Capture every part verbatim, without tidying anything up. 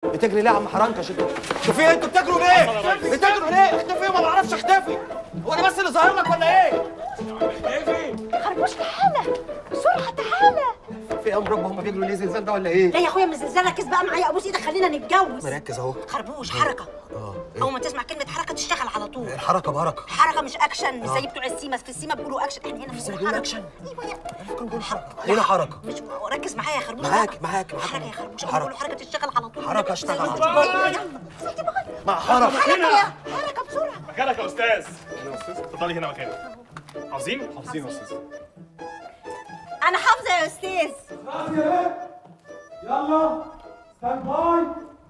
بتجري ليه يا عم حرنكش انتوا؟ انتوا في ايه؟ انتوا بتجروا ليه؟ بتجروا ليه؟ اختفي وما بعرفش اختفي. هو انا بس اللي ظاهر لك ولا ايه؟ اختفي. خربوش تعالى بسرعه تعالى. في ايه يا مربى؟ هم بيجروا ليه؟ زلزال ده ولا ايه؟ لا يا اخويا مش زلزال، ركز بقى معايا، ابوس ايدك خلينا نتجوز. مركز اهو. خربوش حركه. اه اول ما تسمع كلمه حركه تشتغل على طول. الحركه بركه. حركه مش اكشن، مش زي بتوع السيما، في السيما بيقولوا اكشن، احنا هنا زي بنقول بيقولوا حركه. اكشن. ايوه يا ممكن نقول حركه. هنا حركه. مش ركز معايا يا خربوش. معاك معاك معاك. حركه يا خربوش، حركه. بيقولوا حركه تشتغل على طول. حركه اشتغل على طول. يلا مع حركه. حركه يا حركه بسرعه. مكانك يا استاذ. يا استاذ اتفضلي هنا مكانك. حافظين؟ حافظين يا استاذ. انا حافظه يا استاذ. خلاص يا بنت يلا ستاند باي.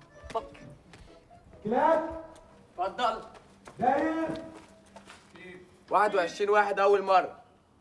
كلاك اتفضل. داير واحد وعشرين واحد أول مرة.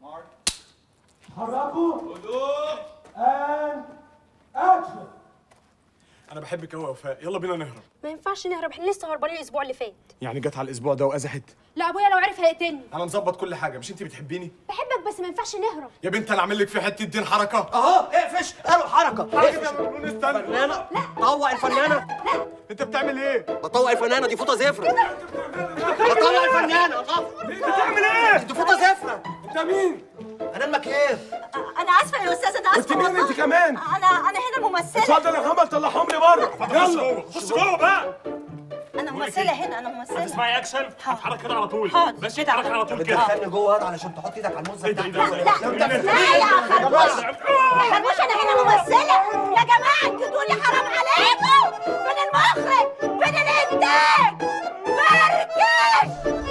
حركوا هدوء اند اكشن. انا بحبك قوي يا وفاء، يلا بينا نهرب. ما ينفعش نهرب، احنا لسه هربانين الاسبوع اللي فات. يعني جت على الاسبوع ده وازحت؟ لا ابويا لو عرف هيقتلني. انا مظبط كل حاجه، مش انت بتحبيني؟ بحبك بس ما ينفعش نهرب. يا بنت انا اعمل لك في حته دين حركه. اهو اقفش. قالوا حركه. حركه يا مجنون استنى. فنانه. طوق الفنانه. انت بتعمل ايه؟ بطوق الفنانه، دي فوطه زفره. بطوق الفنانه. انت بتعمل ايه؟ دي فوطه زفره. انت مين؟ انا المكياج. انا اسفه يا استاذ، انا اسفه. انت مين انت كمان؟ انا انا هنا ممثله. اتفضل يا خمر طلعهم لي بره. يلا خش جوه بقى. انا ممثله هنا، انا ممثله. هتسمعي اكشن هتحرك كده على طول. حاضر. بس اتحرك على طول كده. بتدخلني جوه علشان تحط ايدك على الموزه بتاعتك. لا لا يا خربوش، يا خربوش انا هنا ممثله يا جماعه. انتوا تقولي حرام عليكم. فين المخرج؟ فين الانتاج؟ فركش.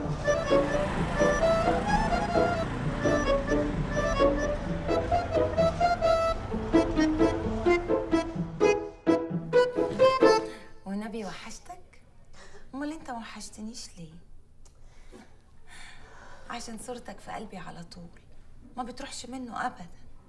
والنبي وحشتك؟ امال انت ما وحشتنيش ليه؟ عشان صورتك في قلبي على طول، ما بتروحش منه ابدا.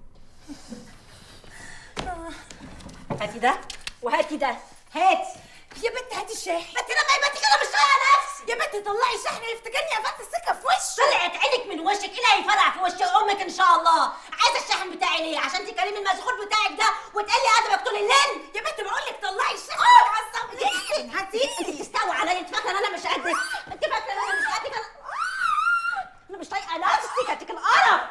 هاتي ده وهاتي ده، هاتي يا بنت هاتي الشاحن. بنتي لما يبقى كده مش طايقه نفسي. يا بنت طلعي الشحن يفتكرني قفلت السكه في وشه. طلعت عينك من وشك، ايه اللي هيفرع في وش امك ان شاء الله؟ عايزه الشحن بتاعي ليه؟ عشان تكلمي المشغول بتاعك ده وتقلي ادبك طول الليل؟ يا بنت بقول لك طلعي الشحن. عصبني. هاتيه. انت تستوي عليا، انت فاكره ان انا مش قدك؟ انت فاكره ان انا مش قدك؟ انا انا مش طايقه نفسي، كاتك القرف.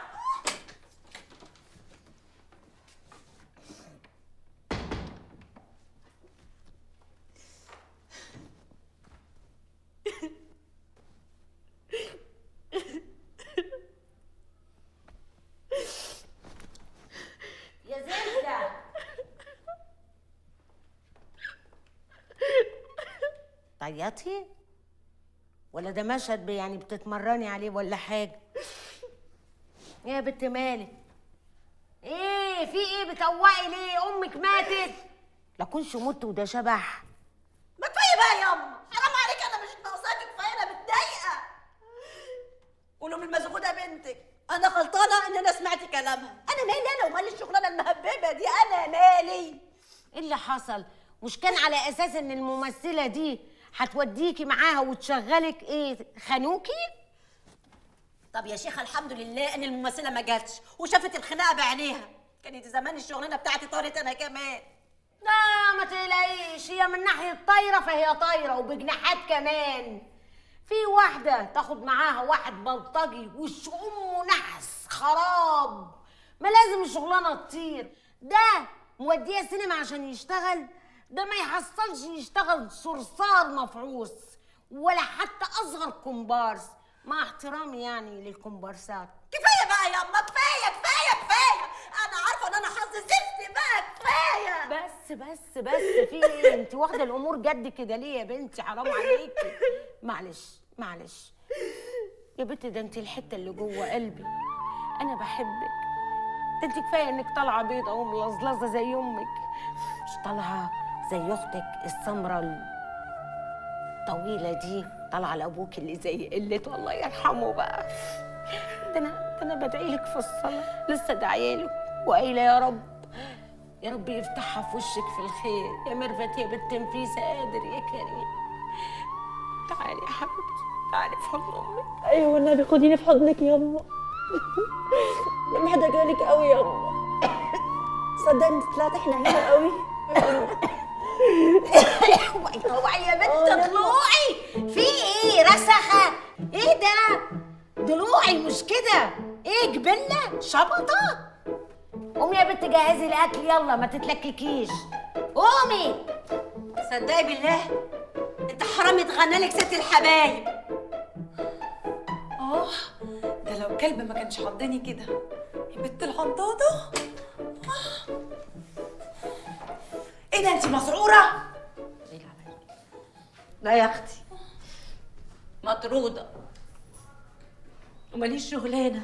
يا زبده طياتي ولا ده مشهد يعني بتتمرني عليه ولا حاجه؟ ايه يا بنت مالك؟ ايه في ايه بتوقي ليه؟ امك ماتت؟ لا كنش مت وده شبح. ما كفايه بقى يا اما، حرام عليك، انا مش ناقصاكي، كفايه انا متضايقه. قولوا من المسغوده بنتك، انا غلطانه ان انا سمعت كلامها. انا مالي انا ومال الشغلانه المهببه دي؟ انا مالي؟ ايه اللي حصل؟ مش كان على اساس ان الممثله دي هتوديكي معاها وتشغلك ايه؟ خانوكي؟ طب يا شيخه الحمد لله ان الممثله ما جاتش وشافت الخناقه بعينيها، كانت زمان الشغلانه بتاعتي طارت انا كمان. لا ما تقلقيش، هي من ناحيه طايره فهي طايره وبجناحات كمان. في واحده تاخد معاها واحد بلطجي وش امه نحس خراب، ما لازم الشغلانه تطير. ده موديه سينما عشان يشتغل؟ ده ما يحصلش يشتغل صرصار مفعوص ولا حتى اصغر كومبارس، مع احترامي يعني للكومبارسات. كفايه بقى يا اما، كفايه كفايه كفايه، انا عارفه ان انا حظ زفت بقى، كفايه. بس بس بس في ايه؟ انت واخده الامور جد كده ليه يا بنتي؟ حرام عليكي. معلش معلش يا بنتي، ده انت الحته اللي جوه قلبي، انا بحبك. ده انت كفايه انك طالعه بيضه وملظلظه زي امك، مش طالعه زي اختك السمره الطويله دي، طالعه لابوك اللي زي قلته الله يرحمه بقى. ده انا ده انا بدعي لك في الصلاه، لسه داعيه لك وقايله يا رب يا رب يفتحها في وشك في الخير يا مرفت يا بنت نفيسه، قادر يا كريم. تعالي يا حبيبتي، تعالي في حضن امك. ايوه والنبي خديني في حضنك ياما. انا محتاجه لك قوي ياما. صدقني طلعت احنا هنا قوي. اوعي اوعي يا بنت ضلوعي. في ايه رسخه؟ ايه ده؟ ضلوعي مش كده. ايه جبنه شبطه؟ قومي يا بنت جهزي الاكل يلا ما تتلككيش. قومي. صدقي بالله انت حرام يتغنى لك ست الحبايب. اه ده لو كلب ما كانش عضني كده يا بنت العضاضه. ايه ده انت مسعوره؟ لا يا اختي مطروده وماليش شغلانه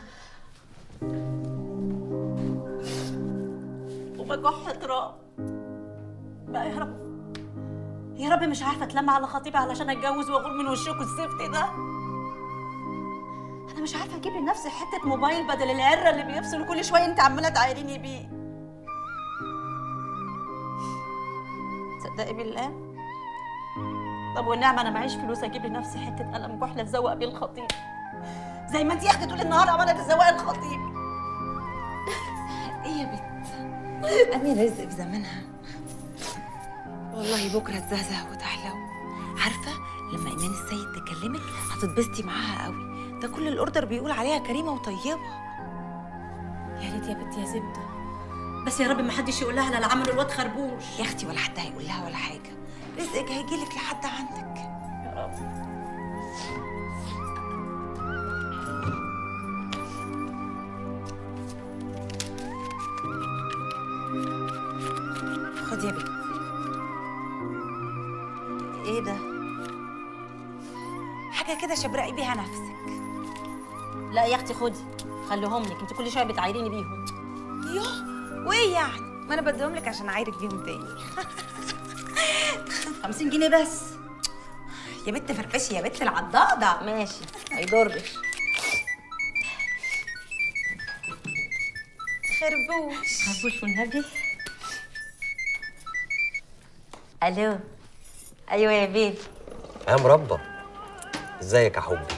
وبكح تراب بقى. يا رب يا رب مش عارفه اتلم على خطيبي علشان اتجوز واغور من وشكوا الزفت ده. انا مش عارفه اجيب لنفسي حته موبايل بدل العره اللي بيفصل كل شويه انت عماله تعايريني بيه. تصدقي بالله طب والنعمه انا معيش فلوس اجيب لنفسي حته قلم كحله ازوق بيه الخطيب زي ما انت يا اختي طول النهار عماله تزوقي الخطيب. ايه يا بنت أني رزق في زمانها والله. بكره تزهزه وتحلو. عارفه لما ايمان السيد تكلمك هتتبسطي معاها قوي. ده كل الاوردر بيقول عليها كريمه وطيبه. يا ريت يا بنتي يا زبده بس يا رب ما حدش يقول لها لا عملوا الواد خربوش. يا اختي ولا حد هيقول لها ولا حاجه. رزقك هيجيلك لحد عندك يا رب. خد يا بنت. ايه ده؟ حاجه كده شبرقي بيها نفسك. لا يا اختي خدي خليهم لك انت كل شويه بتعايريني بيهم. يوه وايه يعني؟ ما انا بديهم لك عشان اعايرك بيهم تاني. خمسين جنيه بس يا بنت فرفشي يا بنت العضاضه. ماشي ما يضرش. خربوش خربوش والنبي. الو ايوه يا بيبي. يا مربى ازيك يا حبي؟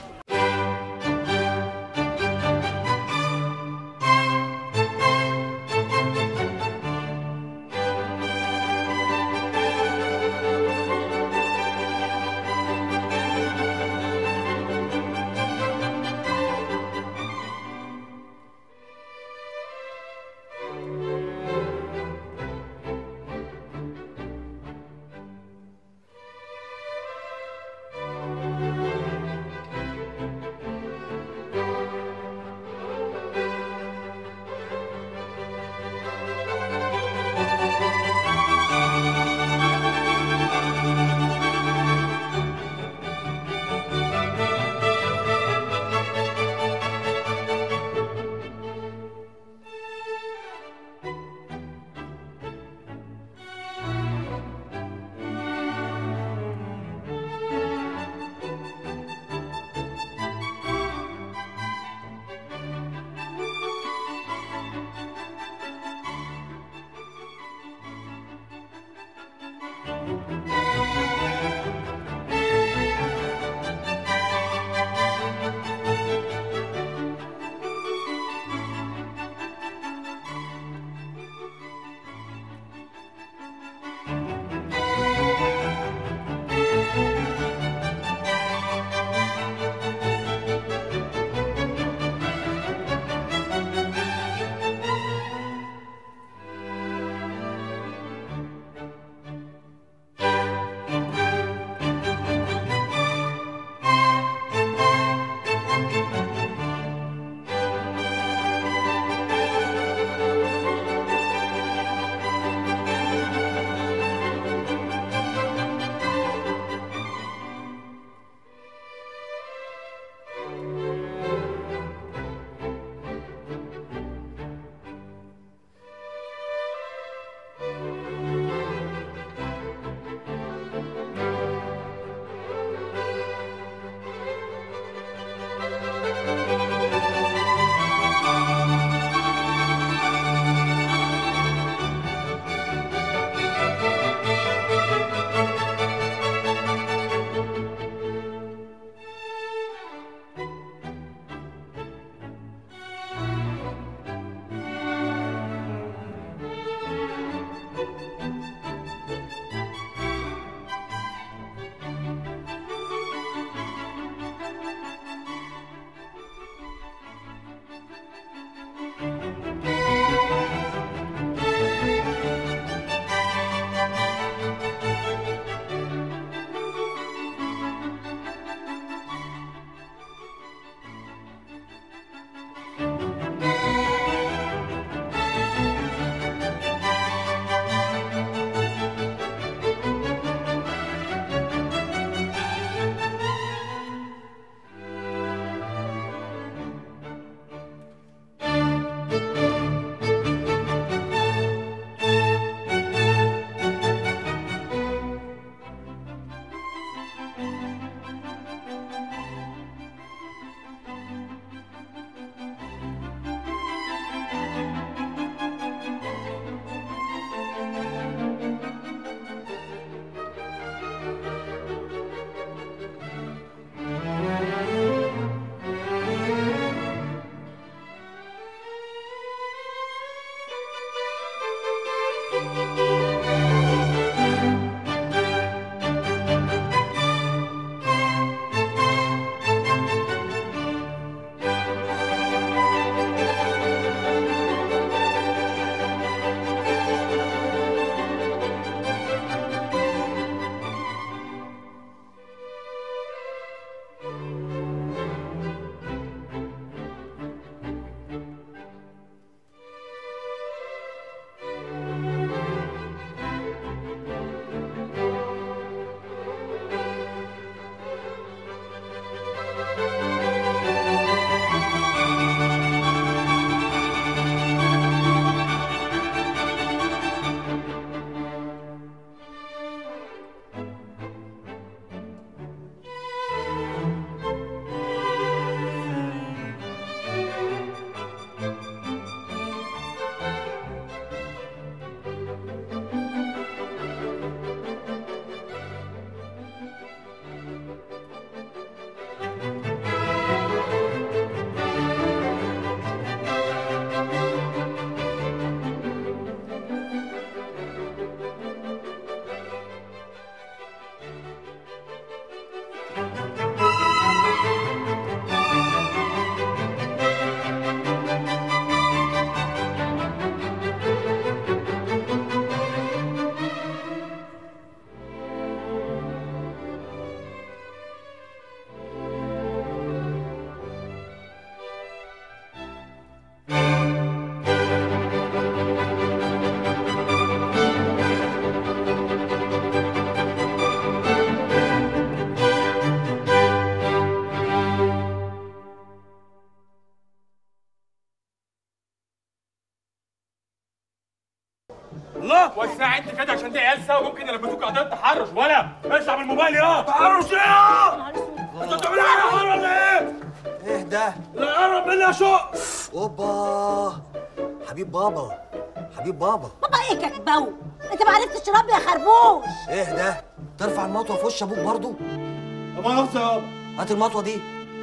وسع انت كده عشان دي عيال سوا ممكن يلبسوك قضيه تحرش. ولا اطلع من الموبايل يا تحرش ايه؟ انت بتعمل ايه يا حمار ولا ايه؟ ايه ده؟ لا قرب مني يا شق. اوبا حبيب بابا حبيب بابا. بابا ايه كدبو؟ انت ما عرفتش تربي يا خربوش. ايه ده؟ ترفع المطوه في وش ابوك برضه؟ طب انا اخذ يابا. هات المطوه دي.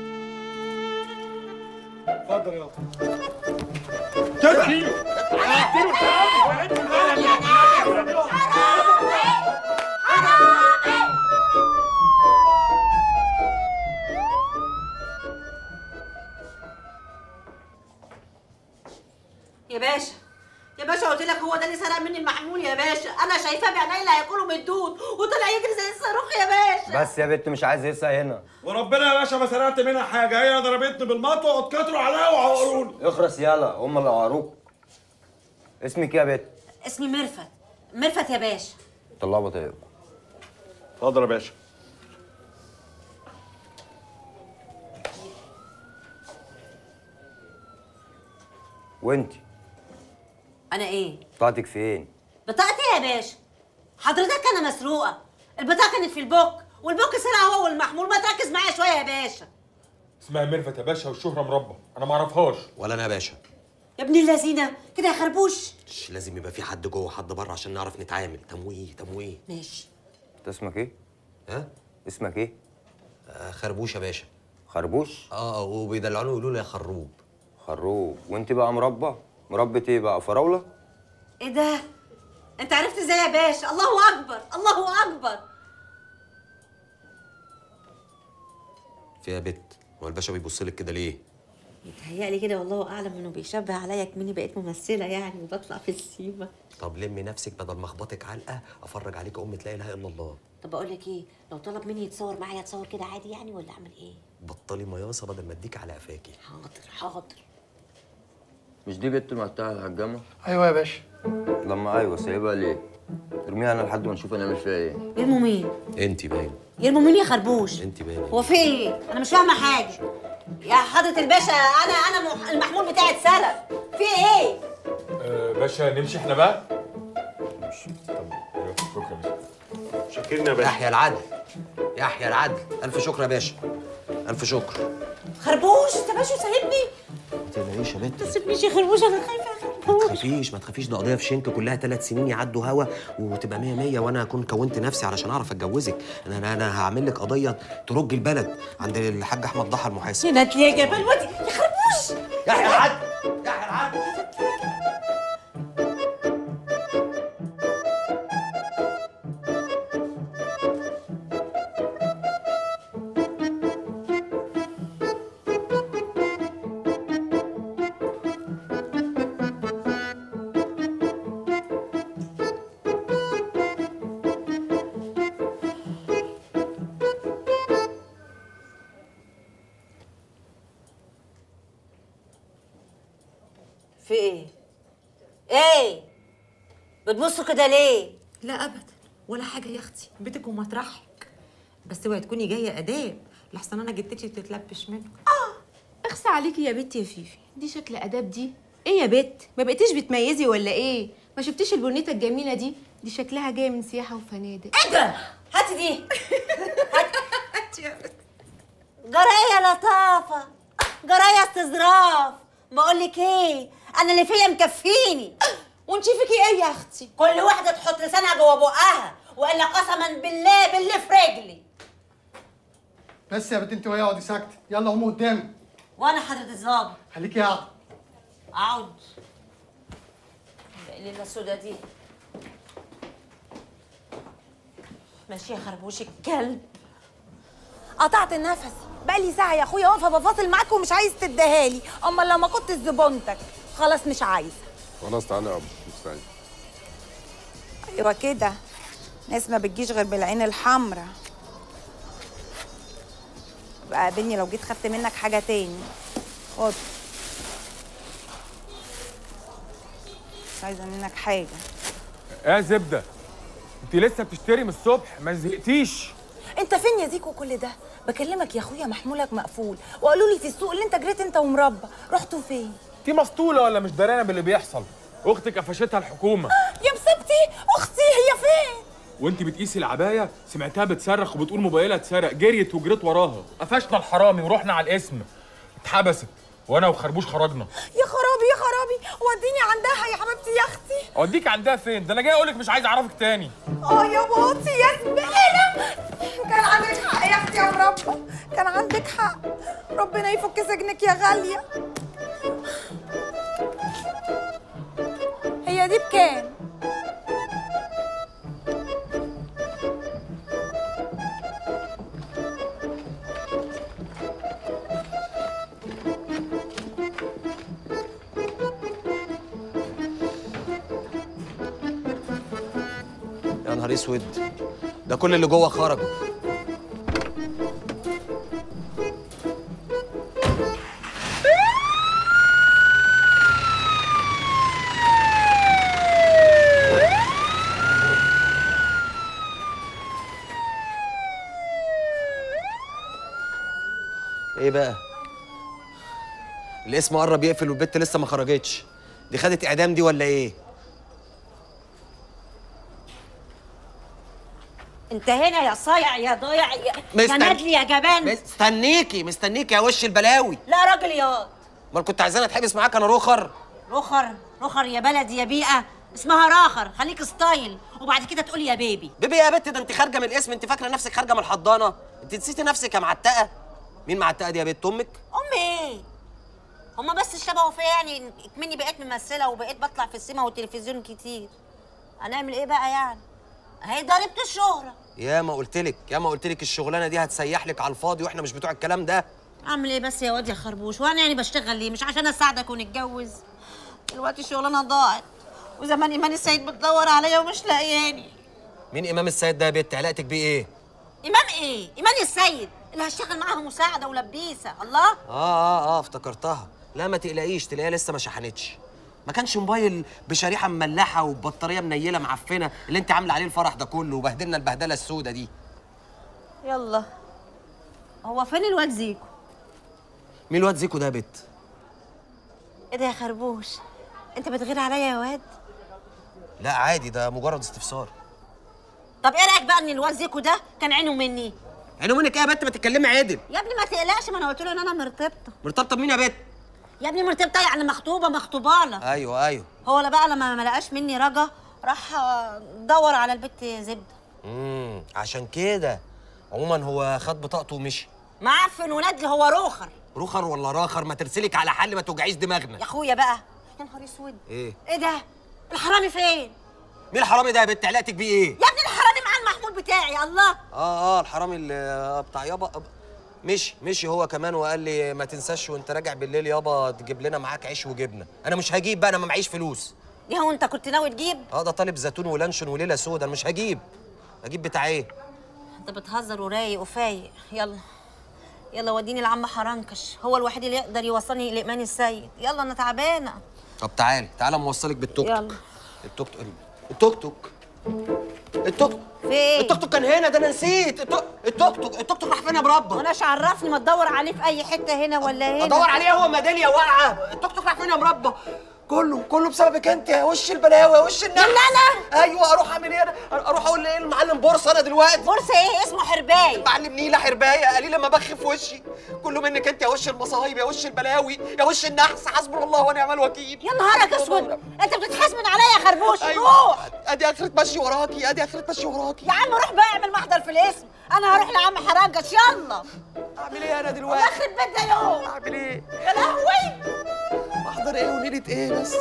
اتفضل يابا. كده يا باشا يا باشا قلت لك هو ده اللي سرق مني المحمول يا باشا. انا شايفاه بعيني اللي هياكله من الدود وطلع يجري زي الصاروخ يا باشا. بس يا بنت مش عايز يسرق هنا. وربنا يا باشا ما سرقت منها حاجه، هي ضربتني بالمطوه واتكتروا عليا وعوروني. اخرس يالا هم اللي عوروك. اسمك ايه يا بنت؟ اسمي ميرفت. ميرفت يا باشا. طلعوا بطايق. اتفضل يا باشا. وانتي انا ايه؟ بطاقتك فين؟ بطاقتي يا باشا حضرتك انا مسروقه. البطاقه كانت في البوك والبوك سرقها هو والمحمول. ما تركز معايا شويه يا باشا. اسمها ميرفت يا باشا والشهره مربى. انا ما اعرفهاش. ولا انا يا باشا. يا ابن اللذينه كده يا خربوش. لازم يبقى في حد جوه وحد بره عشان نعرف نتعامل. تمويه تمويه. ماشي. انت اسمك ايه؟ ها؟ اسمك ايه؟ آه خربوش يا باشا. خربوش؟ اه وبيدلعوني يقولوا لي يا خروب. خروب. وانت بقى مربى؟ مربى ايه بقى؟ فراوله؟ ايه ده؟ انت عرفت ازاي يا باشا؟ الله اكبر الله اكبر. في يا بت، هو الباشا بيبص لك كده ليه؟ يتهيألي كده والله اعلم انه بيشبه عليا كمني بقيت ممثله يعني وبطلع في السيما. طب لمي نفسك بدل ما اخبطك علقه افرج عليك امة لا اله الا الله. طب بقول لك ايه، لو طلب مني يتصور معايا اتصور كده عادي يعني ولا اعمل ايه؟ بطلي مياصه بدل ما اديك على قفاكي. حاضر حاضر. مش دي بنت المقطعه الحجامه؟ ايوه يا باشا. لما ايوه سايبها ليه؟ ارميها انا لحد ما نشوف هنعمل فيها ايه. يرموا مين؟ انت باين. يرموا مين يا خربوش؟ انت باين. هو في ايه؟ انا مش فاهمه حاجه. يا حضرة الباشا انا انا مح... المحمول بتاعي اتسرق. في ايه؟ آه باشا نمشي احنا بقى؟ نمشي. طب شكرا يا باشا. شكرنا يا باشا. يحيى العدل يحيى العدل. الف شكر يا باشا. الف شكر. خربوش انت باشا سايبني؟ ما تقلقيش يا بنت. ما تسيبنيش يا خربوش انا خايفه يا خربوش. ما تخافيش ما تخافيش، ده قضيه في شنك كلها ثلاث سنين يعدوا هوا وتبقى مية مية وانا اكون كونت نفسي علشان اعرف اتجوزك. انا انا, أنا هعمل لك قضيه ترج البلد عند الحاج احمد ضحى المحاسب. نات يا جبل ودي يا خربوش. يحيى العدل يحيى العدل. في ايه؟ ايه؟ بتبصوا كده ليه؟ لا ابدا ولا حاجه يا اختي، بيتك ومطرحك. بس اوعي تكوني جايه اداب لحسن انا جدتي بتتلبش منك. اه اخسى عليكي يا بنتي يا فيفي، دي شكل اداب دي؟ ايه يا بت ما بقيتيش بتميزي ولا ايه؟ ما شفتيش البنيته الجميله دي؟ دي شكلها جايه من سياحه وفنادق. ايه ده؟ هاتي دي. هاتي يا بت. جرايه لطافه، جرايه استظراف. بقولك ايه؟ انا اللي فيا مكفيني. وانتي فيكي ايه يا اختي؟ كل واحده تحط لسانها جوه بقها والا قسما بالله باللي في رجلي. بس يا بنت انت وهي اقعدي ساكته، يلا قومي قدامي. وانا حضرة الظابط خليكي قاعده. اقعد. الليله السودا دي ماشي يا خربوش الكلب. قطعت النفس بقالي ساعه يا اخويا واقفه بفاصل معاك ومش عايز تديهالي. امال لو ما كنت زبونتك خلاص مش عايزه. خلاص تعالى يا ابو مستعين. ايوه كده، ناس ما بتجيش غير بالعين الحمراء. بقى قابلني لو جيت خدت منك حاجه تاني. خد، مش عايزه منك حاجه. ايه زبده؟ انت لسه بتشتري من الصبح ما زهقتيش؟ انت فين يا زيكو كل ده؟ بكلمك يا اخويا محمولك مقفول وقالوا لي في السوق اللي انت جريت انت ومربى. رحتوا فين؟ انت مسطوله ولا مش درانه باللي بيحصل؟ اختك قفشتها الحكومه. يا مصيبتي اختي هي فين؟ وانت بتقيسي العبايه سمعتها بتصرخ وبتقول موبايلها اتسرق، جريت وجريت وراها، قفشنا الحرامي ورحنا على القسم، اتحبست وانا وخربوش خرجنا. يا خرابي يا خرابي، وديني عندها يا حبيبتي يا اختي. اوديك عندها فين؟ ده انا جاي اقول لك مش عايز اعرفك تاني. اه يا بوطي يا زباله، كان عندك حق يا اختي يا مربى، كان عندك حق. ربنا يفك سجنك يا غاليه. هي دي بكام؟ يا نهار اسود، ده كل اللي جوه خرجوا. ايه بقى؟ الاسم قرب يقفل والبت لسه ما خرجتش. دي خدت اعدام دي ولا ايه؟ انت هنا يا صايع يا ضايع يا مستن... يا ندلي يا جبان. مستنيكي مستنيكي يا وش البلاوي. لا راجل ياض. امال كنت عايزاني اتحبس معاك انا رخر؟ رخر رخر يا بلدي يا بيئه، اسمها راخر، خليك ستايل وبعد كده تقولي يا بيبي. بيبي يا بت؟ ده انت خارجه من الاسم، انت فاكره نفسك خارجه من الحضانه؟ انت نسيتي نفسك يا معتقه. مين معتقه دي يا بت؟ امك؟ امي ايه؟ هما بس اشتبهوا فيا يعني، مني بقيت ممثله وبقيت بطلع في السينما والتلفزيون كتير. هنعمل ايه بقى يعني؟ هي ضريبه الشهره. يا ما قلتلك يا ما قلتلك الشغلانه دي هتسيح لك على الفاضي، واحنا مش بتوع الكلام ده. اعمل ايه بس يا واد يا خربوش؟ وانا يعني بشتغل ليه؟ مش عشان اساعدك ونتجوز؟ دلوقتي الشغلانه ضاعت، وزمان ايمان السيد بتدور عليا ومش لاقياني. مين امام السيد ده يا بت؟ علاقتك بيه ايه؟ امام ايه؟ ايمان السيد اللي هشتغل معاها مساعده ولبيسه. الله. اه اه اه افتكرتها. لا ما تقلقيش، تلاقيها لسه ما شحنتش. ما كانش موبايل بشريحه مملحه وبطاريه منيله معفنه اللي انت عامله عليه الفرح ده كله وبهدلنا البهدله السودة دي. يلا، هو فين الواد زيكو؟ مين الواد زيكو ده يا بت؟ ايه ده يا خربوش؟ انت بتغير عليا يا واد؟ لا عادي، ده مجرد استفسار. طب ايه رايك بقى ان الواد زيكو ده كان عينه مني؟ عينه منك ايه يا بت؟ ما تتكلمي عدل. يا ابني ما تقلقش، ما انا قلت له ان انا مرتبطه. مرتبطه بمين يا بت؟ يا ابني مرتبطه يعني مخطوبه مخطوبه. ايوه ايوه. هو لا بقى لما ما لقاش مني رجا راح دور على البت زبده. امم عشان كده. عموما هو خد بطاقته ومشي. معفن وندل، هو روخر. روخر ولا راخر؟ ما ترسلك على حل، ما توجعيش دماغنا يا اخويا بقى. يا نهار اسود. ايه؟ ايه ده؟ الحرامي فين؟ مين الحرامي ده يا بت؟ علاقتك بيه ايه؟ يا ابني الحرامي معاه المحمول بتاعي. الله. اه اه الحرامي اللي بتاع يابا. مشي مشي هو كمان، وقال لي ما تنساش وانت راجع بالليل يابا تجيب لنا معاك عيش وجبنه. انا مش هجيب بقى، انا ما معيش فلوس. دي هو انت كنت ناوي تجيب؟ اه ده طالب زيتون ولانشون وليله سودا، انا مش هجيب. هجيب بتاع ايه؟ انت بتهزر ورايق وفايق. يلا يلا وديني لعم حرنكش، هو الوحيد اللي يقدر يوصلني لايمان السيد. يلا انا تعبانه. طب تعالي تعالى موصلك بالتوك توك. يلا. التوك توك التوك توك التوك توك فين؟ التوك توك كان هنا، ده انا نسيت. التوك التوك توك التوك توك راح فين يا مربى؟ وانا ايش عرفني؟ ما تدور عليه في اي حته هنا ولا هنا. ادور عليه هو ميداليه واقعه. التوك توك راح فين يا مربى؟ كله كله بسببك انت يا وش البلاوي يا وش النحس. لا انا ايوه. اروح اعمل ايه انا؟ اروح اقول لايه المعلم بورصه انا دلوقتي؟ بورصه ايه؟ اسمه حربايه. معلم نيله حربايه قال لي لما بخ في وشي. كله منك انت يا وش المصايب يا وش البلاوي يا وش النحس. حسبنا الله ونعم الوكيل. يا نهارك اسود، انت بتتحاسبن عليا يا خربوش. أيوة. روح. ادي اخرة مشي وراكي، ادي اخرة مشي وراكي. يا عم روح بقى اعمل محضر في الاسم، انا هروح لعم حرنكش. يلا. اعمل ايه انا دلوقتي؟ اخرة بيت ده يوم. اعمل ايه؟ يا لهوي. محضر ايه ونيلة ايه بس؟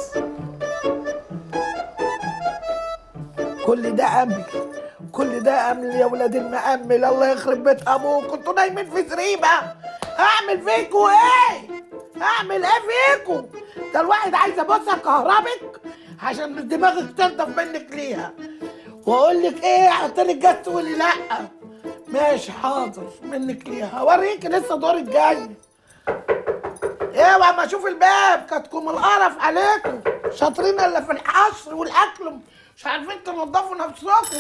كل ده أمل، كل ده أمل يا ولاد المأمل. الله يخرب بيت أبوك، كنتوا نايمين في زريبة. هعمل فيكوا إيه؟ هعمل إيه فيكوا؟ ده الواحد عايز أبص أكهربك عشان دماغك تنضف منك ليها. وأقول لك إيه؟ أحط لك جاز تقولي لأ. ماشي حاضر منك ليها، هوريكي لسه دورك جاي. اوعى ما اشوف الباب كاتكم القرف عليكم. شاطرين الا في الحشر والاكل، مش عارفين تنضفوا نفسكم.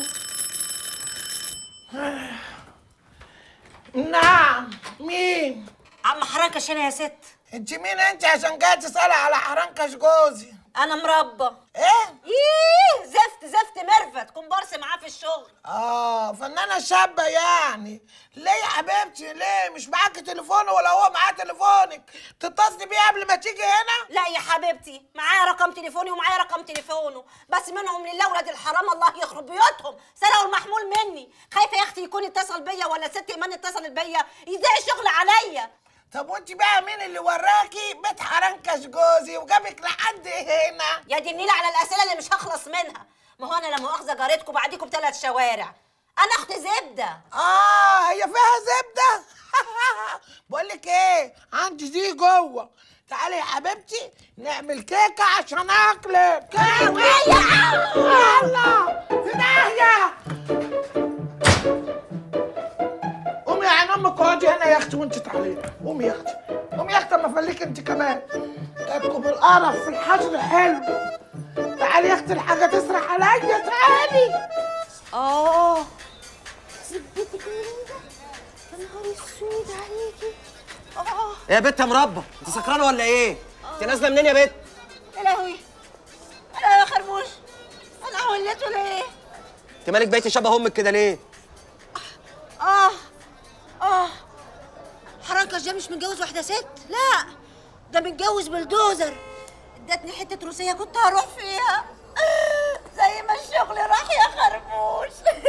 نعم مين؟ عم حرنكش هنا يا ست. انت مين انت عشان جايه تسالي على حرنكش جوزي؟ انا مربى. ايه؟ ايه زفت اخت زفت ميرفت كومبارس معاه في الشغل. اه فنانه شابه يعني. ليه يا حبيبتي ليه مش معاكي تليفون ولا هو معاه تليفونك تتصلي بيه قبل ما تيجي هنا؟ لا يا حبيبتي معايا رقم تليفوني ومعايا رقم تليفونه، بس منهم لله ولاد الحرام الله يخرب بيوتهم سرقوا المحمول مني. خايفه يا اختي يكون اتصل بيا ولا ست ايمان اتصلت بيا يضيع الشغل عليا. طب وانت بقى مين اللي وراكي بيت حرنكش جوزي وجابك لحد هنا؟ يا دي النيله على الاسئله اللي مش هخلص منها. ما هو انا لا مؤاخذه جارتكم بعديكم بثلاث شوارع. انا اخت زبده. اه هي فيها زبده؟ بقول لك ايه عندي دي جوه. تعالي يا حبيبتي نعمل كيكه عشان اكلك. كاويه يلا في داهيه. قومي يا عين امك اقعدي هنا يا اختي وانت تعالي. قومي يا اختي قومي يا اختي اما افليك انت كمان. جاتكم بالقرف في الحشر حلو. تعالي يا اختي الحاجه تسرح عليا تعالي. اه زبدتك مين ده؟ يا نهار اسود عليكي. اه ايه يا بت يا مربى، انت سكرانه ولا ايه؟ انت نازله منين يا بت؟ يا لهوي انا يا خربوش انا وليت ولا ايه؟ انت مالك بقيتي شبه امك كده ليه؟ اه اه حرنكش ده مش متجوز واحده ست، لا ده متجوز بلدوزر. ادتني حته روسيه كنت هروح فيها زي ما الشغل راح يا خربوش.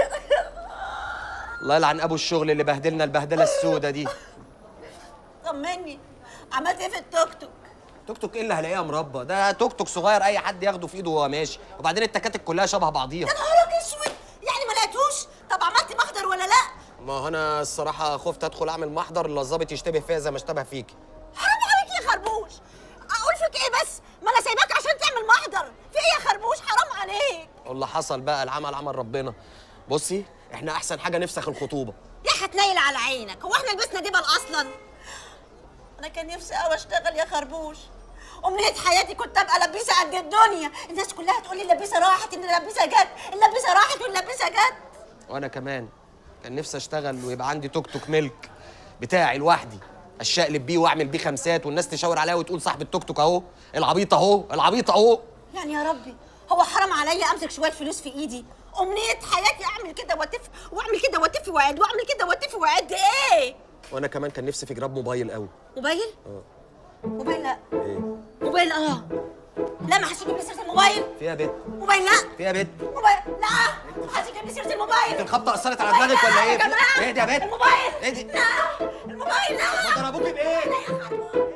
الله يلعن ابو الشغل اللي بهدلنا البهدله السودة دي. طمني عملت ايه في التوك توك؟ توك توك ايه اللي هلاقيها مربى؟ ده توك توك صغير اي حد ياخده في ايده وهو ماشي، وبعدين التكاتك كلها شبه بعضيها. يا نهارك اسود، يعني ما لقيتوش؟ طب عملت محضر ولا لا؟ ما هو انا الصراحه خفت ادخل اعمل محضر الا الظابط يشتبه فيا زي ما اشتبه فيكي. حرام عليك يا خربوش. اقول فيك ايه بس؟ ما انا سايباك عشان تعمل محضر، في ايه يا خربوش؟ حرام عليك. واللي حصل بقى العمل عمل ربنا. بصي احنا احسن حاجه نفسخ الخطوبه. يا هتنيل على عينك، هو احنا لبسنا دبل اصلا؟ انا كان نفسي قوي اشتغل يا خربوش. امنيه حياتي كنت ابقى لبيسه قد الدنيا، الناس كلها تقول لي اللبيسه راحت، ان اللبيسه جت، اللبيسه راحت واللبيسه جت. وانا كمان كان نفسي اشتغل ويبقى عندي توك توك ملك بتاعي لوحدي، اشقلب بيه واعمل بيه خمسات والناس تشاور عليا وتقول صاحب التوك توك اهو، العبيط اهو، العبيط اهو. يعني يا ربي هو حرام عليا امسك شويه فلوس في ايدي؟ امنيه حياتي اعمل كده واتف واعمل كده واتف واعد واعمل كده واتف واعد ايه؟ وانا كمان كان نفسي في جراب موبايل قوي. موبايل؟ اه موبايل لا. ايه؟ موبايل اه. لا ما حدش يجيب لي سيره الموبايل. فيها بيت. موبايل لا. فيها بيت. موبايل لا. ما حدش يجيب لي سيره الموبايل. انت الخبطه اثرت على دماغك ولا ايه؟ يا جماعه ايه ده يا بيت؟ الموبايل. ايه دي؟ لا الموبايل لا. ما ضربوكي بايه؟ لا يا خربوش.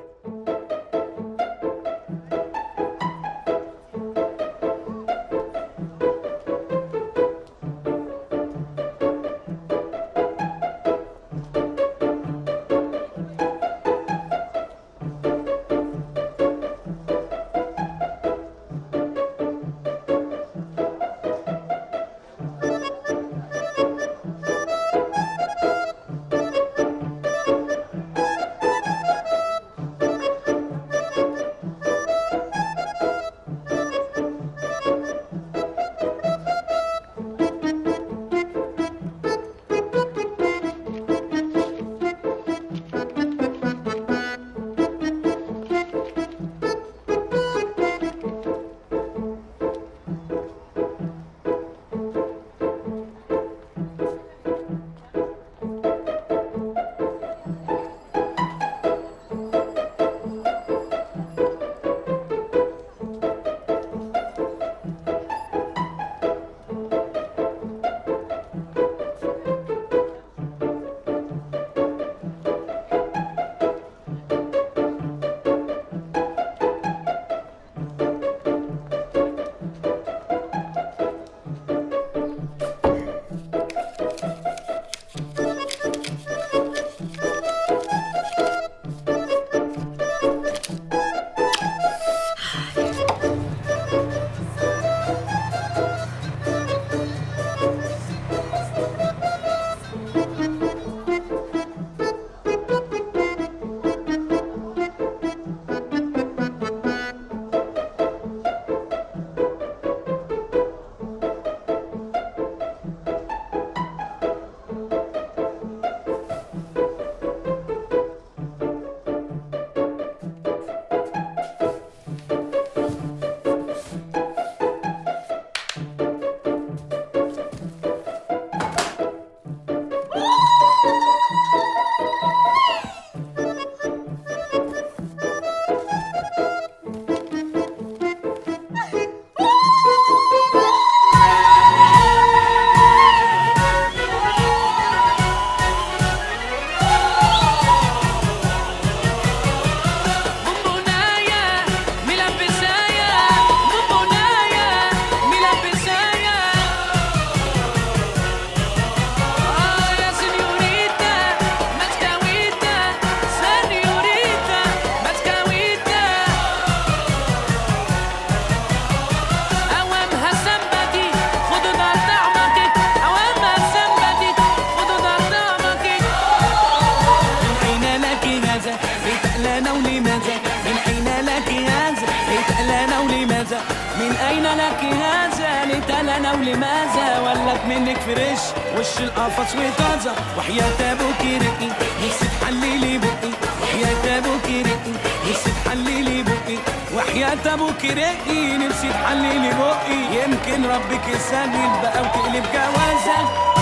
لي هذا لتلا انا ولماذا ولك منك فريش وش القفص وطازه وحياة ابوك رقي نفسي تحللي بقي وحياة ابوك رقي نفسي تحللي بقي وحياة ابوك رقي نفسي تحللي بقي يمكن ربك يسهل بقى وتقلب جوازك